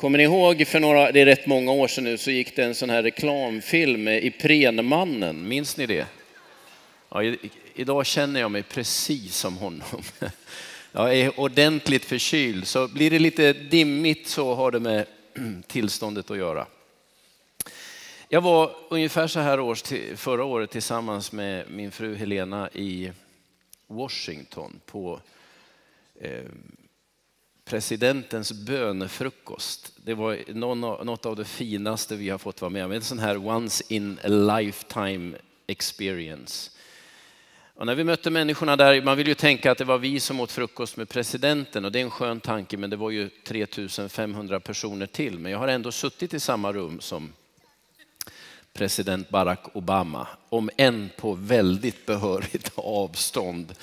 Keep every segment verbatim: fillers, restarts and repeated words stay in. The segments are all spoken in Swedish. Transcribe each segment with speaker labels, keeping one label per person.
Speaker 1: Kommer ni ihåg för några, det är rätt många år sedan nu, så gick det en sån här reklamfilm i Prenmannen. Minns ni det? Ja, i, idag känner jag mig precis som honom. Jag är ordentligt förkyld, så blir det lite dimmigt så har det med tillståndet att göra. Jag var ungefär så här års till, förra året tillsammans med min fru Helena i Washington på eh, presidentens bönefrukost. Det var någon, något av det finaste vi har fått vara med om. En sån här once in a lifetime experience. Och när vi mötte människorna där, man vill ju tänka att det var vi som åt frukost med presidenten, och det är en skön tanke, men det var ju tre tusen femhundra personer till. Men jag har ändå suttit i samma rum som president Barack Obama, om än på väldigt behörigt avstånd.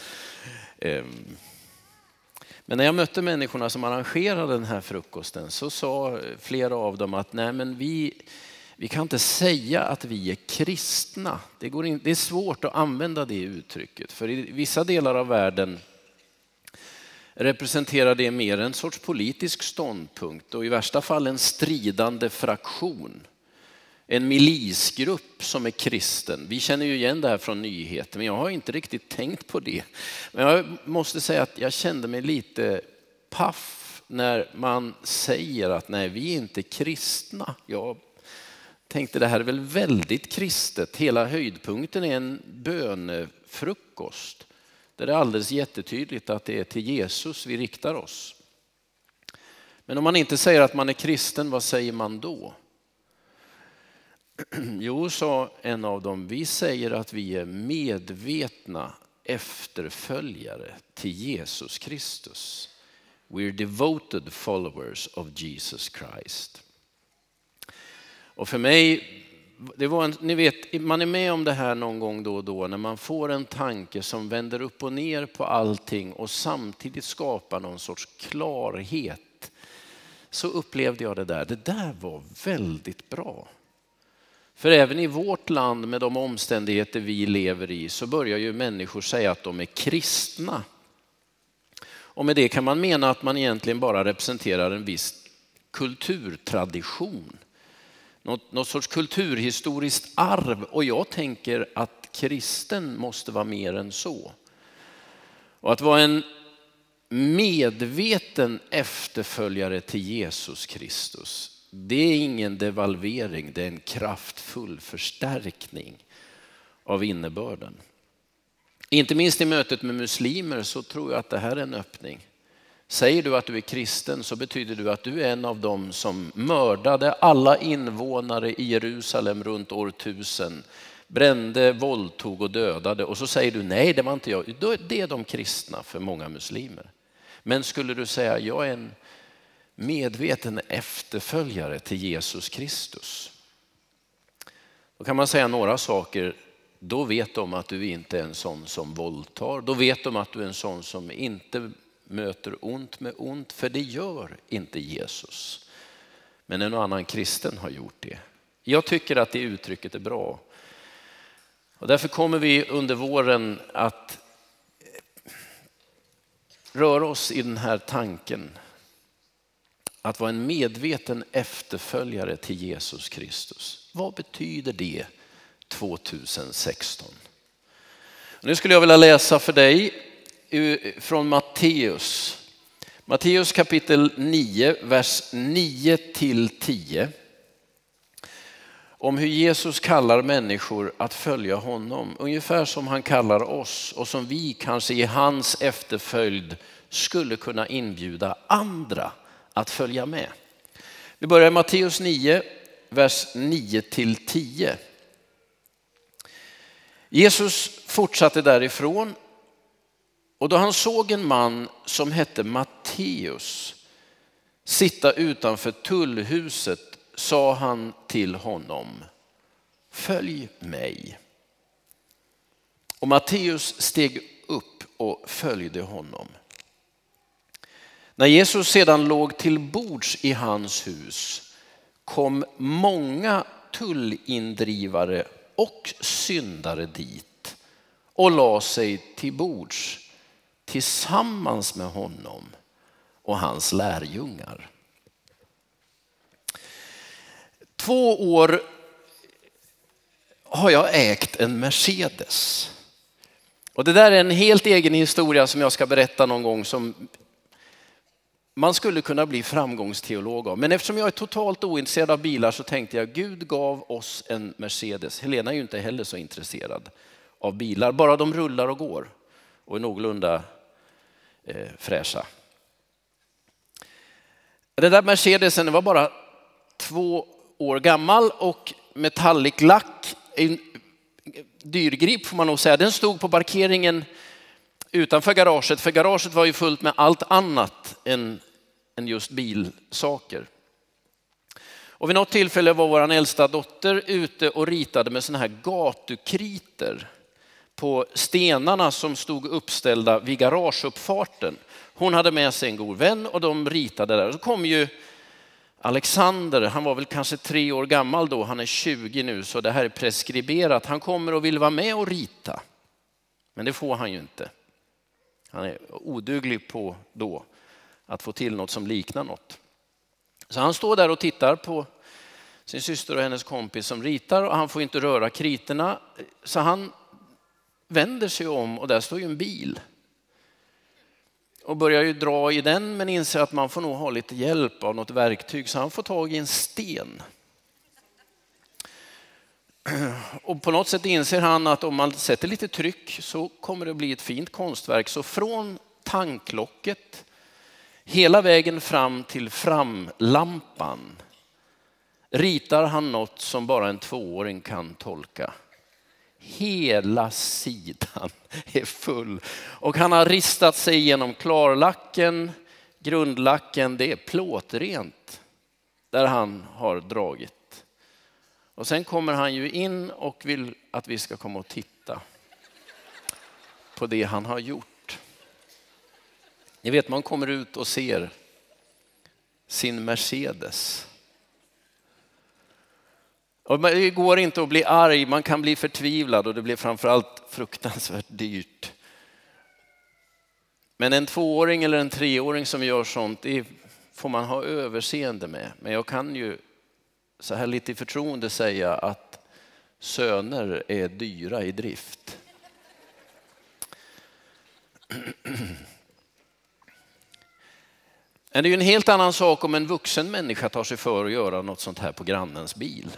Speaker 1: Men när jag mötte människorna som arrangerade den här frukosten så sa flera av dem att nej, men vi, vi kan inte säga att vi är kristna. Det, går in, det är svårt att använda det uttrycket, för i vissa delar av världen representerar det mer en sorts politisk ståndpunkt och i värsta fall en stridande fraktion. En milisgrupp som är kristen. Vi känner ju igen det här från nyheter, men jag har inte riktigt tänkt på det. Men jag måste säga att jag kände mig lite paff när man säger att nej, vi är inte kristna. Jag tänkte det här är väl väldigt kristet. Hela höjdpunkten är en bönefrukost. Där det är alldeles jättetydligt att det är till Jesus vi riktar oss. Men om man inte säger att man är kristen, vad säger man då? Jo, sa en av dem, vi säger att vi är medvetna efterföljare till Jesus Kristus. We're devoted followers of Jesus Christ. Och för mig, det var en, ni vet, man är med om det här någon gång då och då när man får en tanke som vänder upp och ner på allting och samtidigt skapar någon sorts klarhet. Så upplevde jag det där. Det där var väldigt bra. För även i vårt land med de omständigheter vi lever i så börjar ju människor säga att de är kristna. Och med det kan man mena att man egentligen bara representerar en viss kulturtradition. Något, något sorts kulturhistoriskt arv. Och jag tänker att kristen måste vara mer än så. Och att vara en medveten efterföljare till Jesus Kristus, det är ingen devalvering, det är en kraftfull förstärkning av innebörden. Inte minst i mötet med muslimer så tror jag att det här är en öppning. Säger du att du är kristen så betyder det att du är en av dem som mördade alla invånare i Jerusalem runt år tusen. Brände, våldtog och dödade. Och så säger du nej, det var inte jag. Det är de kristna för många muslimer. Men skulle du säga jag är en medveten efterföljare till Jesus Kristus, då kan man säga några saker. Då vet de att du inte är en sån som våldtar. Då vet de att du är en sån som inte möter ont med ont, för det gör inte Jesus. Men en annan kristen har gjort det. Jag tycker att det uttrycket är bra. Och därför kommer vi under våren att röra oss i den här tanken. Att vara en medveten efterföljare till Jesus Kristus. Vad betyder det tjugohundrasexton? Nu skulle jag vilja läsa för dig från Matteus. Matteus kapitel nio, vers nio till tio. Om hur Jesus kallar människor att följa honom. Ungefär som han kallar oss och som vi kanske i hans efterföljd skulle kunna inbjuda andra att följa med. Vi börjar i Matteus nio, vers nio till tio. Jesus fortsatte därifrån, och då han såg en man som hette Matteus sitta utanför tullhuset sa han till honom: följ mig. Och Matteus steg upp och följde honom. När Jesus sedan låg till bords i hans hus kom många tullindrivare och syndare dit och la sig till bords tillsammans med honom och hans lärjungar. två år har jag ägt en Mercedes. Och det där är en helt egen historia som jag ska berätta någon gång, som man skulle kunna bli framgångsteolog av. Men eftersom jag är totalt ointresserad av bilar så tänkte jag, Gud gav oss en Mercedes. Helena är ju inte heller så intresserad av bilar, bara de rullar och går och är någorlunda eh, fräscha. Det där Mercedesen var bara två år gammal och metallic lack, en dyrgrip får man nog säga. Den stod på parkeringen utanför garaget, för garaget var ju fullt med allt annat än, än just bilsaker. Och vid något tillfälle var vår äldsta dotter ute och ritade med såna här gatukriter på stenarna som stod uppställda vid garageuppfarten. Hon hade med sig en god vän och de ritade där. Och så kom ju Alexander, han var väl kanske tre år gammal då, han är tjugo nu, så det här är preskriberat. Han kommer och vill vara med och rita. Men det får han ju inte. Han är oduglig på då att få till något som liknar något. Så han står där och tittar på sin syster och hennes kompis som ritar, och han får inte röra kriterna. Så han vänder sig om och där står ju en bil. Och börjar ju dra i den, men inser att man får nog ha lite hjälp av något verktyg, så han får tag i en sten. Och på något sätt inser han att om man sätter lite tryck så kommer det bli ett fint konstverk. Så från tanklocket hela vägen fram till framlampan ritar han något som bara en tvååring kan tolka. Hela sidan är full och han har ristat sig genom klarlacken, grundlacken, det är plåtrent där han har dragit. Och sen kommer han ju in och vill att vi ska komma och titta på det han har gjort. Ni vet, man kommer ut och ser sin Mercedes. Och det går inte att bli arg, man kan bli förtvivlad och det blir framförallt fruktansvärt dyrt. Men en tvååring eller en treåring som gör sånt, det får man ha överseende med. Men jag kan ju så här lite i förtroende säga att söner är dyra i drift. Men det är ju en helt annan sak om en vuxen människa tar sig för att göra något sånt här på grannens bil.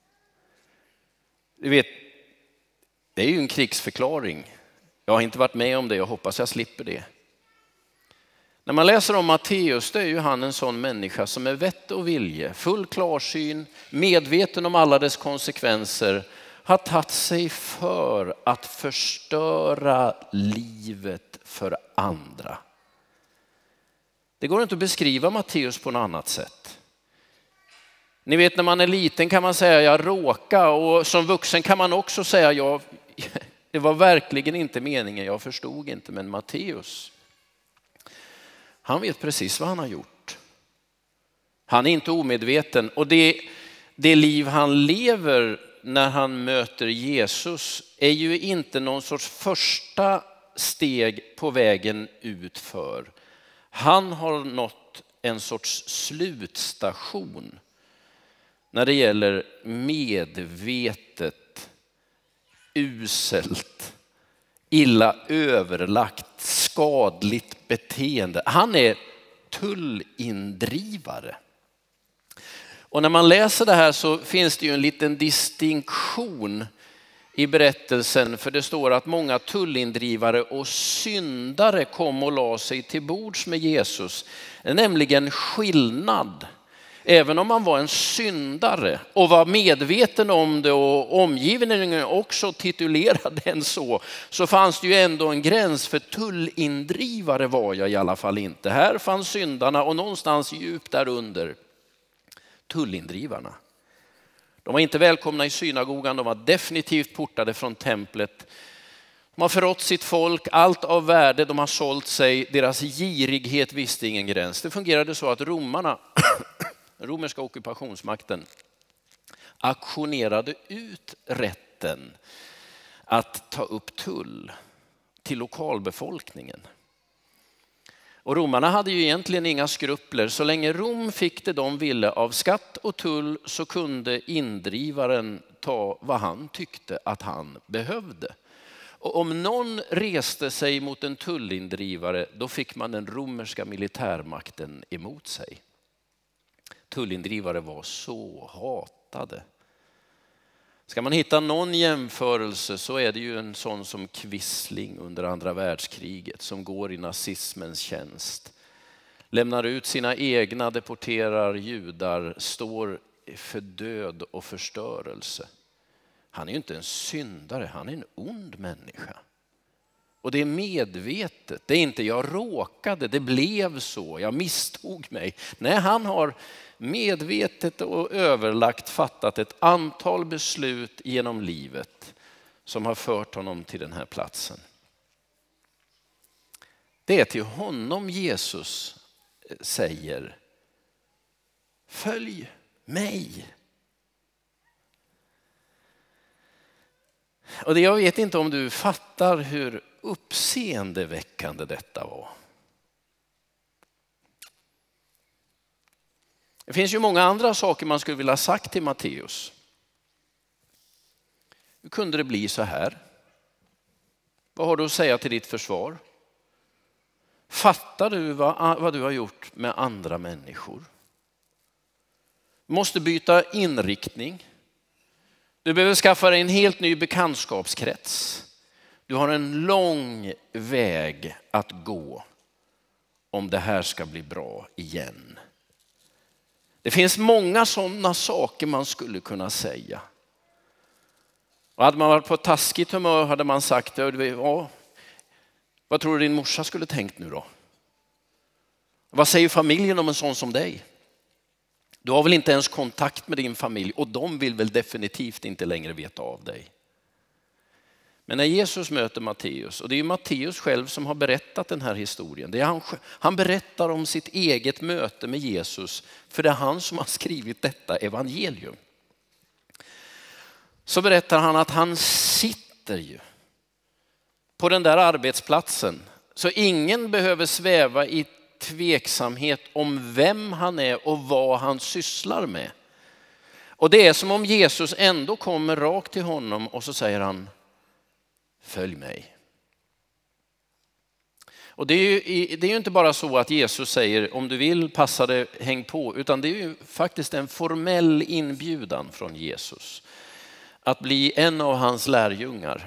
Speaker 1: Du vet, det är ju en krigsförklaring. Jag har inte varit med om det, jag hoppas jag slipper det. När man läser om Matteus, då är ju han en sån människa som är vett och vilje, full klarsyn, medveten om alla dess konsekvenser, har tagit sig för att förstöra livet för andra. Det går inte att beskriva Matteus på något annat sätt. Ni vet, när man är liten kan man säga jag råkar, och som vuxen kan man också säga jag, det var verkligen inte meningen, jag förstod inte. Men Matteus, han vet precis vad han har gjort. Han är inte omedveten, och det, det liv han lever när han möter Jesus är ju inte någon sorts första steg på vägen utför. Han har nått en sorts slutstation när det gäller medvetet, uselt, illa överlagt, skadligt beteende. Han är tullindrivare. Och när man läser det här så finns det ju en liten distinktion i berättelsen, för det står att många tullindrivare och syndare kom och la sig till bords med Jesus. Det är nämligen skillnad. Även om man var en syndare och var medveten om det och omgivningen också titulerade en så, så fanns det ju ändå en gräns, för tullindrivare var jag i alla fall inte. Här fanns syndarna och någonstans djupt där under tullindrivarna. De var inte välkomna i synagogan, de var definitivt portade från templet. De har förrått sitt folk, allt av värde, de har sålt sig, deras girighet visste ingen gräns. Det fungerade så att romarna, romerska ockupationsmakten, auktionerade ut rätten att ta upp tull till lokalbefolkningen. Och romarna hade ju egentligen inga skrupler. Så länge Rom fick det de ville av skatt och tull så kunde indrivaren ta vad han tyckte att han behövde. Och om någon reste sig mot en tullindrivare då fick man den romerska militärmakten emot sig. Tullindrivare var så hatade. Ska man hitta någon jämförelse så är det ju en sån som Quisling under andra världskriget som går i nazismens tjänst. Lämnar ut sina egna, deporterar judar, står för död och förstörelse. Han är ju inte en syndare, han är en ond människa. Och det är medvetet, det är inte jag råkade, det blev så, jag misstog mig. Nej, han har medvetet och överlagt fattat ett antal beslut genom livet som har fört honom till den här platsen. Det är till honom Jesus säger: följ mig. Och det, jag vet inte om du fattar hur uppseendeväckande detta var. Det finns ju många andra saker man skulle vilja ha sagt till Matteus. Hur kunde det bli så här? Vad har du att säga till ditt försvar? Fattar du vad, vad du har gjort med andra människor? Du måste byta inriktning. Du behöver skaffa dig en helt ny bekantskapskrets. Du har en lång väg att gå om det här ska bli bra igen. Det finns många sådana saker man skulle kunna säga. Och hade man varit på taskigt humör hade man sagt: ja, vad tror du din morsa skulle tänkt nu då? Vad säger familjen om en sån som dig? Du har väl inte ens kontakt med din familj och de vill väl definitivt inte längre veta av dig. Men när Jesus möter Matteus, och det är ju Matteus själv som har berättat den här historien. Det är han, han berättar om sitt eget möte med Jesus, för det är han som har skrivit detta evangelium. Så berättar han att han sitter ju på den där arbetsplatsen. Så ingen behöver sväva i tveksamhet om vem han är och vad han sysslar med. Och det är som om Jesus ändå kommer rakt till honom och så säger han: följ mig. Och det är ju, det är ju inte bara så att Jesus säger om du vill passa det, häng på, utan det är ju faktiskt en formell inbjudan från Jesus att bli en av hans lärjungar.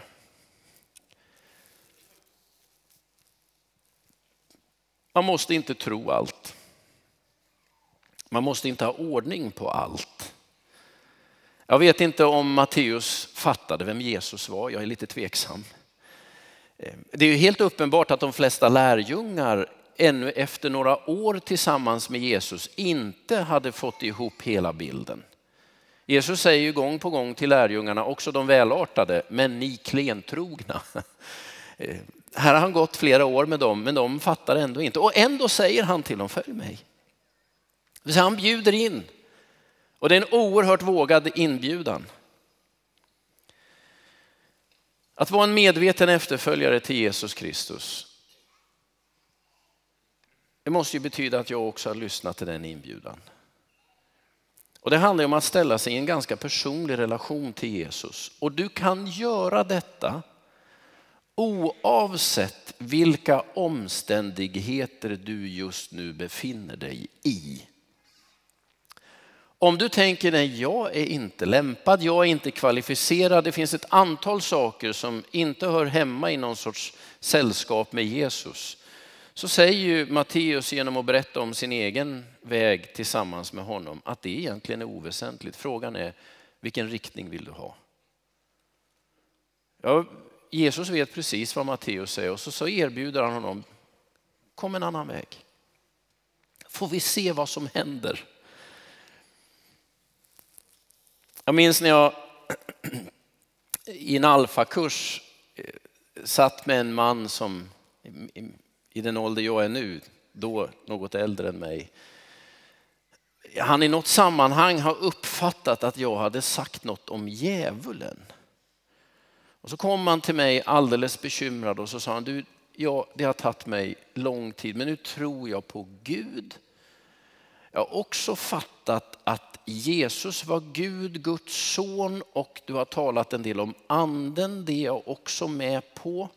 Speaker 1: Man måste inte tro allt. Man måste inte ha ordning på allt. Jag vet inte om Matteus fattade vem Jesus var. Jag är lite tveksam. Det är ju helt uppenbart att de flesta lärjungar ännu efter några år tillsammans med Jesus inte hade fått ihop hela bilden. Jesus säger ju gång på gång till lärjungarna, också de välartade, men ni klentrogna. Här har han gått flera år med dem, men de fattar ändå inte. Och ändå säger han till dem: följ mig. Så han bjuder in. Och det är en oerhört vågad inbjudan. Att vara en medveten efterföljare till Jesus Kristus, det måste ju betyda att jag också har lyssnat till den inbjudan. Och det handlar om att ställa sig i en ganska personlig relation till Jesus. Och du kan göra detta oavsett vilka omständigheter du just nu befinner dig i. Om du tänker: nej, jag är inte lämpad, jag är inte kvalificerad. Det finns ett antal saker som inte hör hemma i någon sorts sällskap med Jesus. Så säger ju Matteus genom att berätta om sin egen väg tillsammans med honom att det egentligen är oväsentligt. Frågan är: vilken riktning vill du ha? Ja, Jesus vet precis vad Matteus säger och så, så erbjuder han honom: kom en annan väg. Får vi se vad som händer. Jag minns när jag i en alfakurs satt med en man som i den ålder jag är nu, då något äldre än mig. Han i något sammanhang har uppfattat att jag hade sagt något om djävulen. Och så kom han till mig alldeles bekymrad och så sa han: du, ja, det har tagit mig lång tid, men nu tror jag på Gud. Jag har också fattat att Jesus var Gud, Guds son, och du har talat en del om anden, det är jag också med på.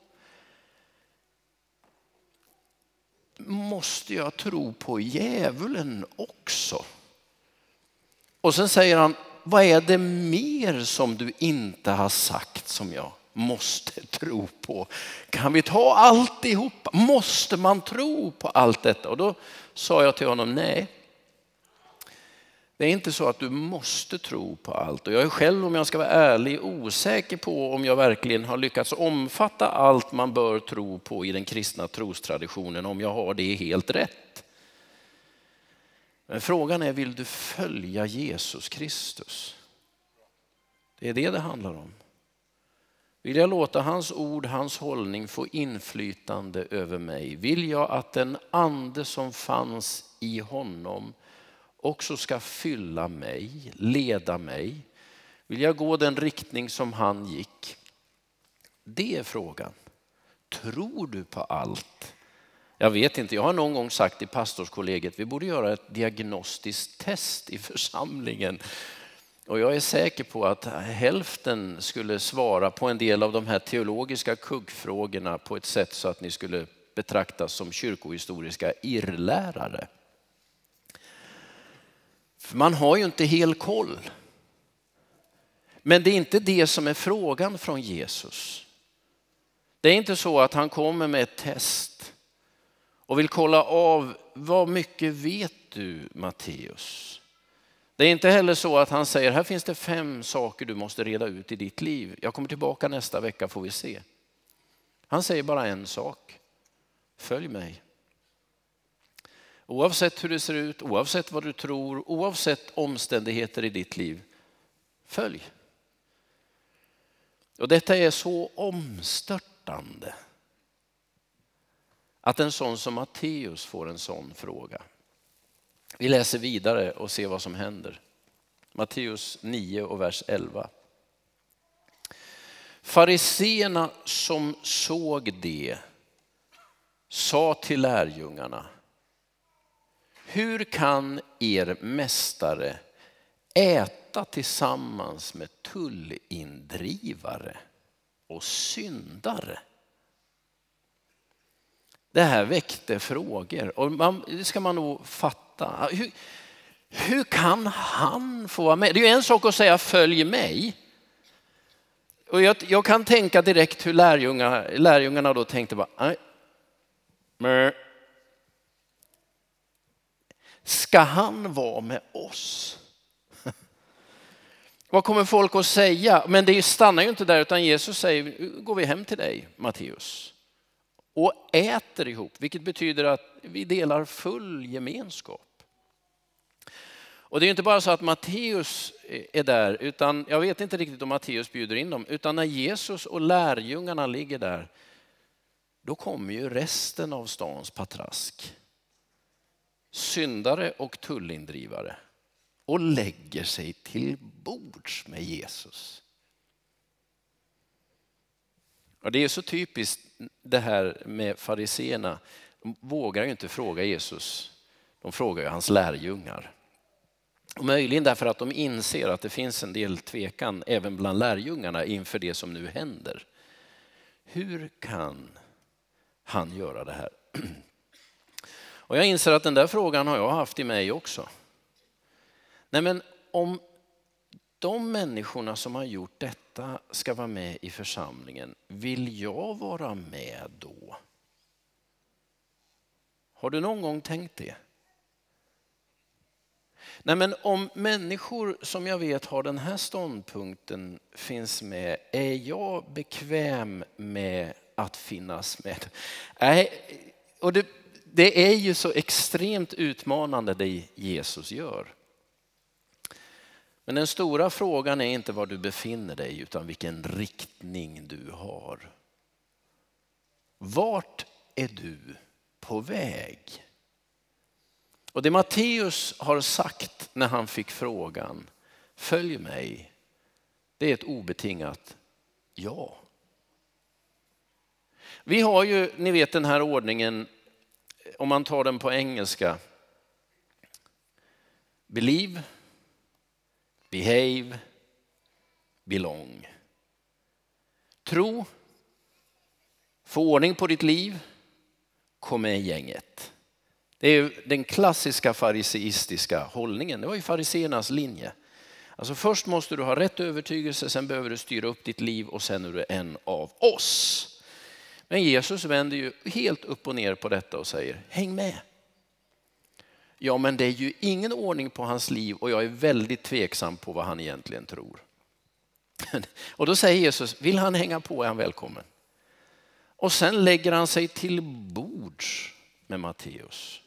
Speaker 1: Måste jag tro på djävulen också? Och sen säger han, vad är det mer som du inte har sagt som jag måste tro på? Kan vi ta alltihop? Måste man tro på allt detta? Och då sa jag till honom, nej. Det är inte så att du måste tro på allt. Och jag är själv, om jag ska vara ärlig, osäker på om jag verkligen har lyckats omfatta allt man bör tro på i den kristna trostraditionen, om jag har det helt rätt. Men frågan är, vill du följa Jesus Kristus? Det är det det handlar om. Vill jag låta hans ord, hans hållning få inflytande över mig? Vill jag att den ande som fanns i honom också ska fylla mig, leda mig? Vill jag gå den riktning som han gick? Det är frågan. Tror du på allt? Jag vet inte, jag har någon gång sagt i pastorskollegiet, vi borde göra ett diagnostiskt test i församlingen. Och jag är säker på att hälften skulle svara på en del av de här teologiska kuggfrågorna på ett sätt så att ni skulle betraktas som kyrkohistoriska irrlärare. För man har ju inte hel koll. Men det är inte det som är frågan från Jesus. Det är inte så att han kommer med ett test och vill kolla av, vad mycket vet du, Matteus? Det är inte heller så att han säger, här finns det fem saker du måste reda ut i ditt liv. Jag kommer tillbaka nästa vecka, får vi se. Han säger bara en sak. Följ mig. Oavsett hur det ser ut, oavsett vad du tror, oavsett omständigheter i ditt liv. Följ. Och detta är så omstörtande att en sån som Matteus får en sån fråga. Vi läser vidare och ser vad som händer. Matteus nio och vers elva. Fariseerna som såg det sa till lärjungarna, hur kan er mästare äta tillsammans med tullindrivare och syndare? Det här väckte frågor och man, det ska man nog fatta. Hur, hur kan han få vara med? Det är ju en sak att säga följ mig. Och jag, jag kan tänka direkt hur lärjungarna, lärjungarna då tänkte bara, nej. Men ska han vara med oss? Vad kommer folk att säga? Men det stannar ju inte där, utan Jesus säger, går vi hem till dig, Matteus, och äter ihop, vilket betyder att vi delar full gemenskap. Och det är inte bara så att Matteus är där, utan jag vet inte riktigt om Matteus bjuder in dem, utan när Jesus och lärjungarna ligger där, då kommer ju resten av stans patrask, syndare och tullindrivare, och lägger sig till bords med Jesus. Och det är så typiskt det här med fariseerna. De vågar ju inte fråga Jesus. De frågar ju hans lärjungar. Och möjligen därför att de inser att det finns en del tvekan även bland lärjungarna inför det som nu händer. Hur kan han göra det här? Och jag inser att den där frågan har jag haft i mig också. Nej, men om de människorna som har gjort detta ska vara med i församlingen, vill jag vara med då? Har du någon gång tänkt det? Nej, men om människor som jag vet har den här ståndpunkten finns med, är jag bekväm med att finnas med? Nej, och det, det är ju så extremt utmanande det Jesus gör. Men den stora frågan är inte var du befinner dig, utan vilken riktning du har. Vart är du på väg? Och det Matteus har sagt när han fick frågan, följ mig, det är ett obetingat ja. Vi har ju, ni vet den här ordningen, om man tar den på engelska. Believe, behave, belong. Tro, få ordning på ditt liv, kom med i gänget. Det är den klassiska fariseistiska hållningen. Det var ju fariseernas linje. Alltså först måste du ha rätt övertygelse, sen behöver du styra upp ditt liv och sen är du en av oss. Men Jesus vänder ju helt upp och ner på detta och säger, häng med. Ja, men det är ju ingen ordning på hans liv och jag är väldigt tveksam på vad han egentligen tror. Och då säger Jesus, vill han hänga på är han välkommen. Och sen lägger han sig till bords med Matteus.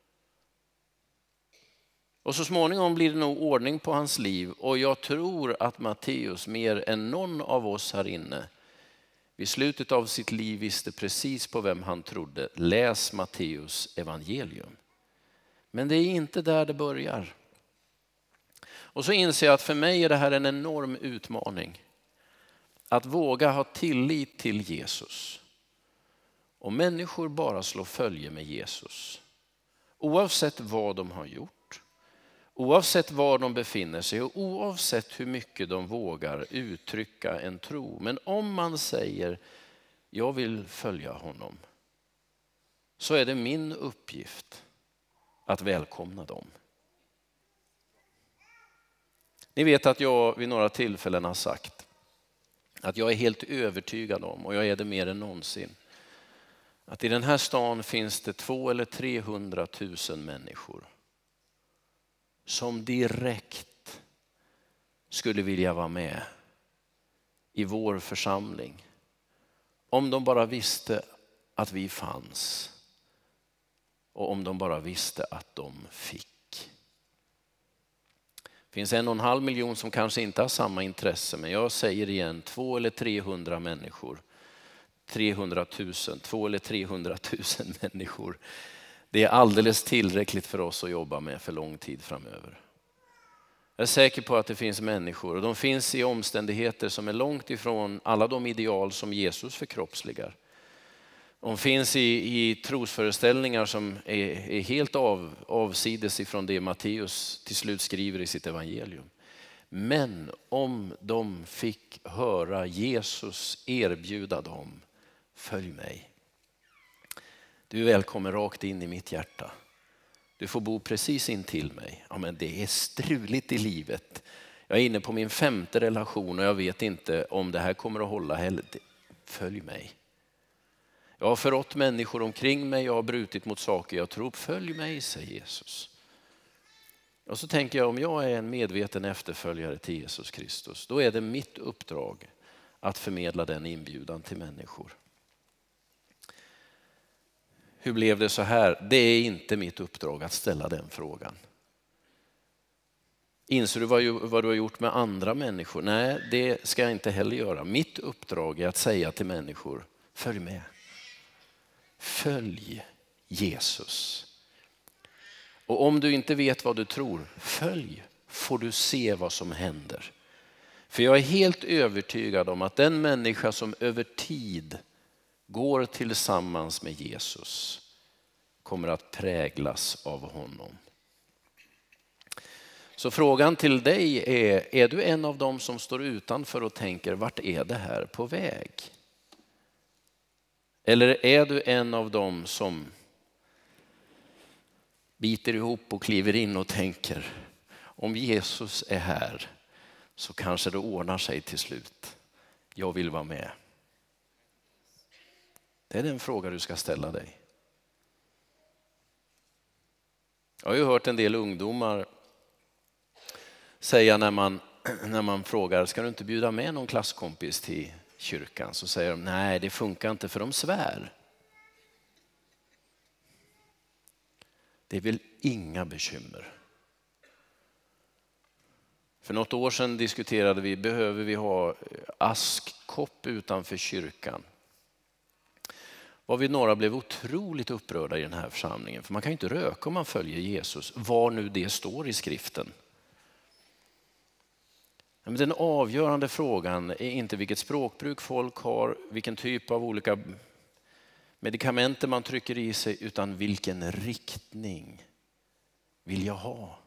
Speaker 1: Och så småningom blir det nog ordning på hans liv. Och jag tror att Matteus mer än någon av oss här inne vid slutet av sitt liv visste precis på vem han trodde. Läs Matteus evangelium. Men det är inte där det börjar. Och så inser jag att för mig är det här en enorm utmaning. Att våga ha tillit till Jesus. Och människor bara slår följe med Jesus. Oavsett vad de har gjort. Oavsett var de befinner sig och oavsett hur mycket de vågar uttrycka en tro. Men om man säger, jag vill följa honom. Så är det min uppgift att välkomna dem. Ni vet att jag vid några tillfällen har sagt att jag är helt övertygad om, och jag är det mer än någonsin, att i den här stan finns det två eller trehundratusen människor som direkt skulle vilja vara med i vår församling. Om de bara visste att vi fanns. Och om de bara visste att de fick. Det finns en och en halv miljon som kanske inte har samma intresse. Men jag säger igen, två eller trehundra människor. trehundratusen, två eller trehundratusen människor. Det är alldeles tillräckligt för oss att jobba med för lång tid framöver. Jag är säker på att det finns människor och de finns i omständigheter som är långt ifrån alla de ideal som Jesus förkroppsligar. De finns i, i trosföreställningar som är, är helt av, avsides ifrån det Matteus till slut skriver i sitt evangelium. Men om de fick höra Jesus erbjuda dem, följ mig. Du är välkommen rakt in i mitt hjärta. Du får bo precis in till mig. Ja, men det är struligt i livet. Jag är inne på min femte relation och jag vet inte om det här kommer att hålla heller. Följ mig. Jag har förrått människor omkring mig. Jag har brutit mot saker jag tror. Följ mig, säger Jesus. Och så tänker jag, om jag är en medveten efterföljare till Jesus Kristus, då är det mitt uppdrag att förmedla den inbjudan till människor. Hur blev det så här? Det är inte mitt uppdrag att ställa den frågan. Inser du vad, vad du har gjort med andra människor? Nej, det ska jag inte heller göra. Mitt uppdrag är att säga till människor, följ med. Följ Jesus. Och om du inte vet vad du tror, följ, får du se vad som händer. För jag är helt övertygad om att den människa som över tid går tillsammans med Jesus kommer att präglas av honom. Så frågan till dig är, är du en av dem som står utanför och tänker, vart är det här på väg? Eller är du en av dem som biter ihop och kliver in och tänker, om Jesus är här så kanske det ordnar sig till slut. Jag vill vara med. Det är den fråga du ska ställa dig. Jag har ju hört en del ungdomar säga när man, när man frågar, ska du inte bjuda med någon klasskompis till kyrkan? Så säger de, nej det funkar inte för de svär. Det är väl inga bekymmer. För något år sedan diskuterade vi, behöver vi ha askkopp utanför kyrkan? Var vi några blev otroligt upprörda i den här församlingen. För man kan ju inte röka om man följer Jesus. Var nu det står i skriften. Men den avgörande frågan är inte vilket språkbruk folk har, vilken typ av olika medikamenter man trycker i sig, utan vilken riktning vill jag ha?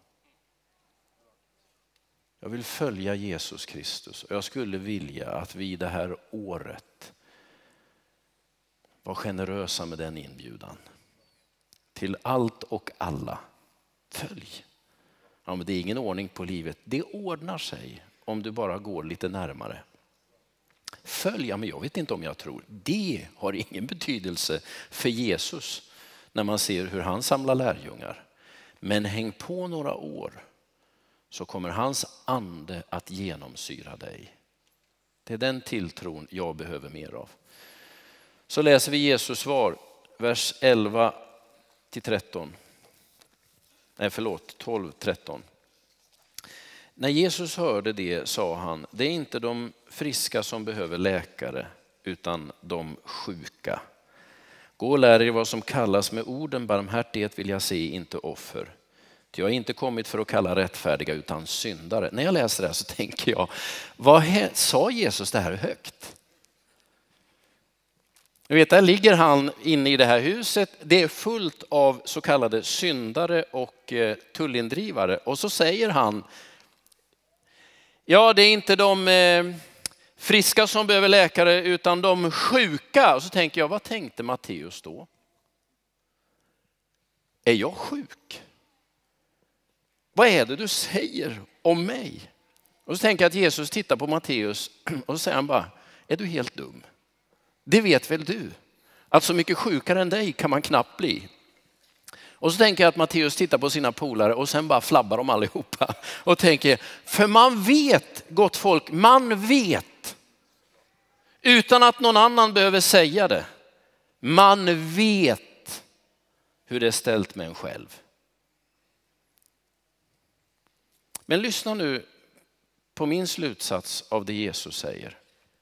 Speaker 1: Jag vill följa Jesus Kristus, och jag skulle vilja att vi det här året var generösa med den inbjudan. Till allt och alla, följ. Ja, men det är ingen ordning på livet. Det ordnar sig om du bara går lite närmare. Följ, ja, men jag vet inte om jag tror. Det har ingen betydelse för Jesus när man ser hur han samlar lärjungar. Men häng på några år, så kommer hans ande att genomsyra dig. Det är den tilltron jag behöver mer av. Så läser vi Jesus svar, vers elva till tretton. Nej, förlåt, tolv tretton. När Jesus hörde det sa han, det är inte de friska som behöver läkare, utan de sjuka. Gå och lär er vad som kallas med orden barmhärtighet vill jag se, inte offer. Jag har inte kommit för att kalla rättfärdiga utan syndare. När jag läser det här så tänker jag, vad sa Jesus det här högt? Jag vet, där ligger han inne i det här huset. Det är fullt av så kallade syndare och tullindrivare. Och så säger han, ja, det är inte de friska som behöver läkare utan de sjuka. Och så tänker jag, vad tänkte Matteus då? Är jag sjuk? Vad är det du säger om mig? Och så tänker jag att Jesus tittar på Matteus och så säger han bara, är du helt dum? Det vet väl du? Att så mycket sjukare än dig kan man knappt bli. Och så tänker jag att Matteus tittar på sina polare och sen bara flabbar de allihopa. Och tänker, för man vet, gott folk, man vet. Utan att någon annan behöver säga det. Man vet hur det är ställt med en själv. Men lyssna nu på min slutsats av det Jesus säger.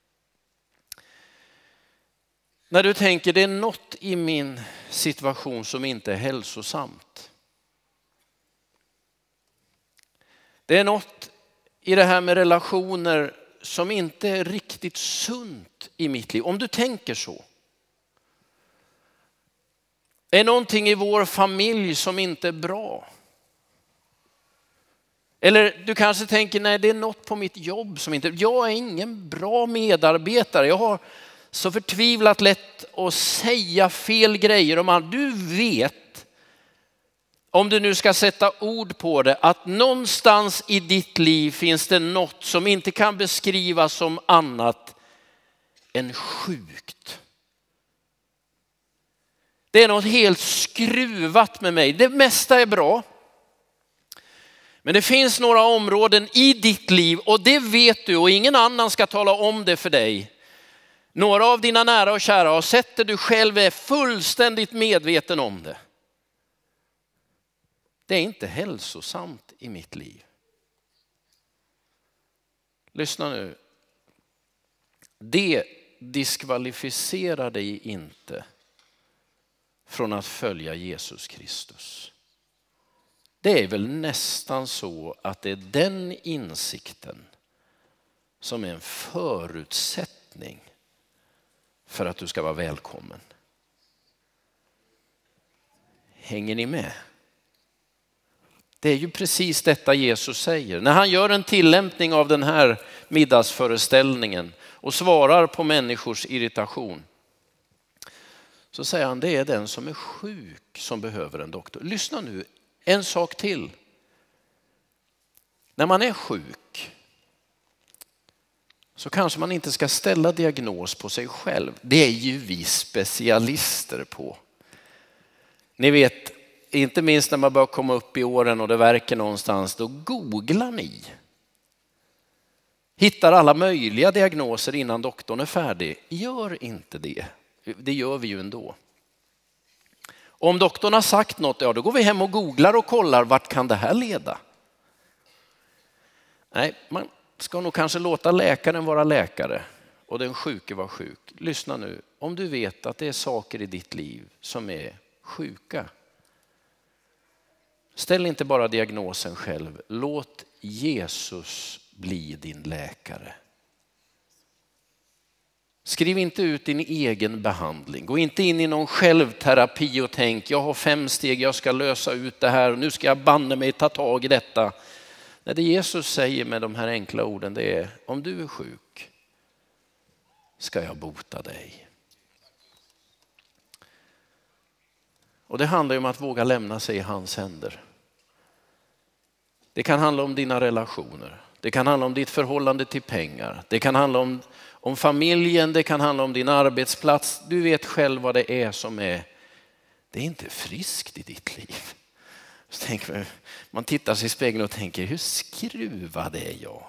Speaker 1: När du tänker det är något i min situation som inte är hälsosamt. Det är något i det här med relationer som inte är riktigt sunt i mitt liv. Om du tänker så. Är någonting i vår familj som inte är bra. Eller du kanske tänker, nej, det är något på mitt jobb som inte, jag är ingen bra medarbetare. Jag har så förtvivlat lätt att säga fel grejer om allt. Du vet, om du nu ska sätta ord på det, att någonstans i ditt liv finns det något som inte kan beskrivas som annat än sjukt. Det är något helt skruvat med mig. Det mesta är bra. Men det finns några områden i ditt liv, och det vet du, och ingen annan ska tala om det för dig. Några av dina nära och kära har sett det, du själv är fullständigt medveten om det. Det är inte hälsosamt i mitt liv. Lyssna nu. Det diskvalificerar dig inte från att följa Jesus Kristus. Det är väl nästan så att det är den insikten som är en förutsättning för att du ska vara välkommen. Hänger ni med? Det är ju precis detta Jesus säger. När han gör en tillämpning av den här middagsföreställningen och svarar på människors irritation, så säger han, det är den som är sjuk som behöver en doktor. Lyssna nu, en sak till. När man är sjuk så kanske man inte ska ställa diagnos på sig själv. Det är ju vi specialister på. Ni vet, inte minst när man börjar komma upp i åren och det verkar någonstans, då googlar ni. Hittar alla möjliga diagnoser innan doktorn är färdig. Gör inte det. Det gör vi ju ändå. Om doktorn har sagt något, ja, då går vi hem och googlar och kollar vart kan det här leda. Nej, man ska nog kanske låta läkaren vara läkare och den sjuke vara sjuk. Lyssna nu, om du vet att det är saker i ditt liv som är sjuka. Ställ inte bara diagnosen själv, låt Jesus bli din läkare. Skriv inte ut din egen behandling. Gå inte in i någon självterapi och tänk, jag har fem steg, jag ska lösa ut det här och nu ska jag banne mig ta tag i detta. När det Jesus säger med de här enkla orden, det är, om du är sjuk ska jag bota dig. Och det handlar ju om att våga lämna sig i hans händer. Det kan handla om dina relationer. Det kan handla om ditt förhållande till pengar. Det kan handla om, om familjen. Det kan handla om din arbetsplats. Du vet själv vad det är som är. Det är inte friskt i ditt liv. Så tänk, man tittar sig i spegeln och tänker, hur skruvad är jag?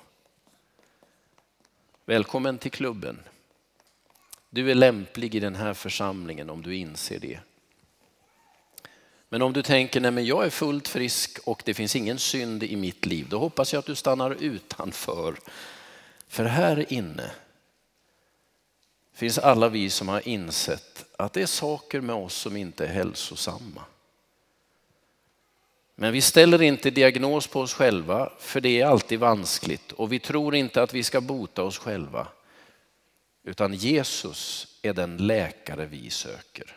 Speaker 1: Välkommen till klubben. Du är lämplig i den här församlingen om du inser det. Men om du tänker, nej men jag är fullt frisk och det finns ingen synd i mitt liv, då hoppas jag att du stannar utanför. För här inne finns alla vi som har insett att det är saker med oss som inte är hälsosamma. Men vi ställer inte diagnos på oss själva, för det är alltid vanskligt. Och vi tror inte att vi ska bota oss själva. Utan Jesus är den läkare vi söker.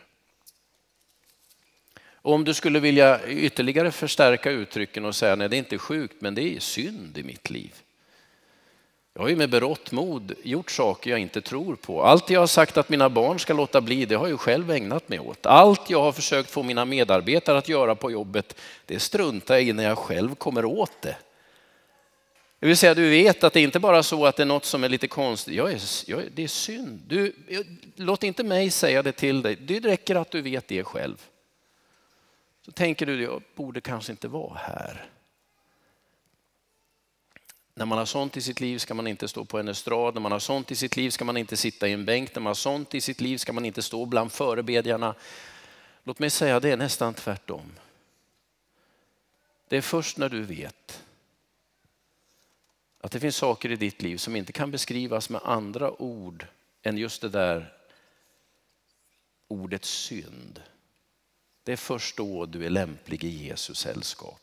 Speaker 1: Och om du skulle vilja ytterligare förstärka uttrycken och säga, nej det är inte sjukt men det är synd i mitt liv. Jag har ju med berått mod gjort saker jag inte tror på. Allt jag har sagt att mina barn ska låta bli, det har jag själv ägnat mig åt. Allt jag har försökt få mina medarbetare att göra på jobbet, det struntar jag i när jag själv kommer åt det. Det vill säga, du vet att det är inte bara så att det är något som är lite konstigt. Jag är, jag är, det är synd. Du, låt inte mig säga det till dig. Det räcker att du vet det själv. Så tänker du, jag borde kanske inte vara här. När man har sånt i sitt liv ska man inte stå på en estrad. När man har sånt i sitt liv ska man inte sitta i en bänk. När man har sånt i sitt liv ska man inte stå bland förebedjarna. Låt mig säga, det är nästan tvärtom. Det är först när du vet att det finns saker i ditt liv som inte kan beskrivas med andra ord än just det där ordet synd. Det är först då du är lämplig i Jesus sällskap.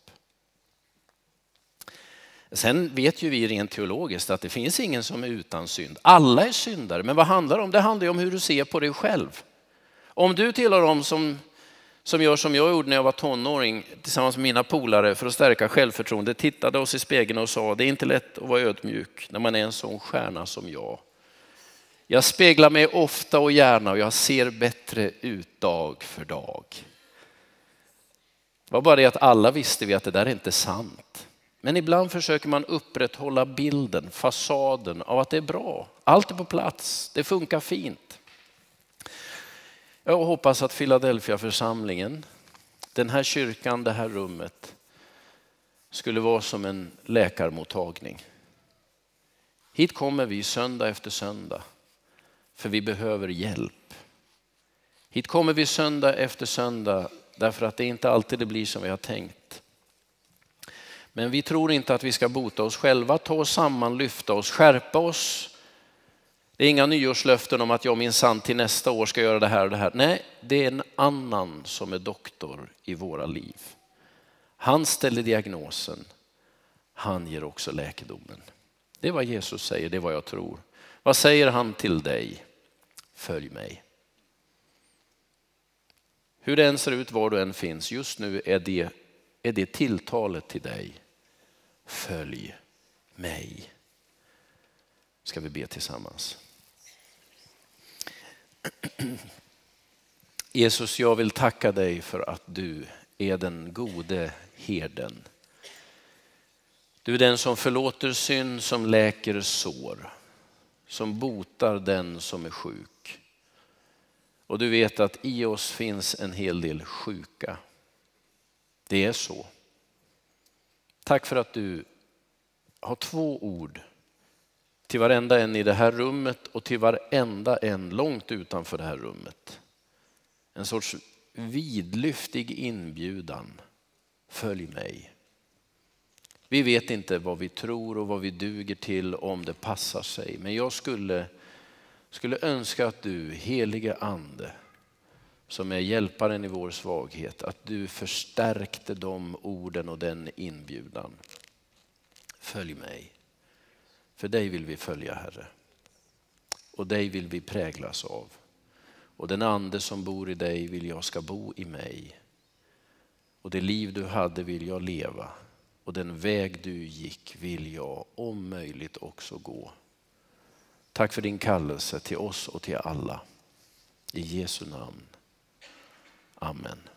Speaker 1: Sen vet ju vi rent teologiskt att det finns ingen som är utan synd. Alla är syndare, men vad handlar det om? Det handlar ju om hur du ser på dig själv. Om du tillhör dem som, som gör som jag gjorde när jag var tonåring tillsammans med mina polare för att stärka självförtroende, tittade oss i spegeln och sa, det är inte lätt att vara ödmjuk när man är en sån stjärna som jag. Jag speglar mig ofta och gärna och jag ser bättre ut dag för dag. Det var bara det att alla visste vi att det där är inte sant. Men ibland försöker man upprätthålla bilden, fasaden av att det är bra. Allt är på plats, det funkar fint. Jag hoppas att Philadelphia-församlingen, den här kyrkan, det här rummet, skulle vara som en läkarmottagning. Hit kommer vi söndag efter söndag, för vi behöver hjälp. Hit kommer vi söndag efter söndag, därför att det inte alltid det blir som vi har tänkt. Men vi tror inte att vi ska bota oss själva, ta oss samman, lyfta oss, skärpa oss. Det är inga nyårslöften om att jag minsann till nästa år ska göra det här och det här. Nej, det är en annan som är doktor i våra liv. Han ställer diagnosen, han ger också läkedomen. Det är vad Jesus säger, det är vad jag tror. Vad säger han till dig? Följ mig. Hur det än ser ut, var du än finns, just nu är det, är det tilltalet till dig. Följ mig. Ska vi be tillsammans. Jesus, jag vill tacka dig för att du är den gode herden. Du är den som förlåter synd, som läker sår, som botar den som är sjuk. Och du vet att i oss finns en hel del sjuka. Det är så. Tack för att du har två ord till varenda en i det här rummet och till varenda en långt utanför det här rummet. En sorts vidlyftig inbjudan. Följ mig. Vi vet inte vad vi tror och vad vi duger till om det passar sig. Men jag skulle, skulle önska att du, helige ande, som är hjälparen i vår svaghet, att du förstärkte de orden och den inbjudan. Följ mig. För dig vill vi följa, Herre. Och dig vill vi präglas av. Och den ande som bor i dig vill jag ska bo i mig. Och det liv du hade vill jag leva. Och den väg du gick vill jag om möjligt också gå. Tack för din kallelse till oss och till alla. I Jesu namn. Amen.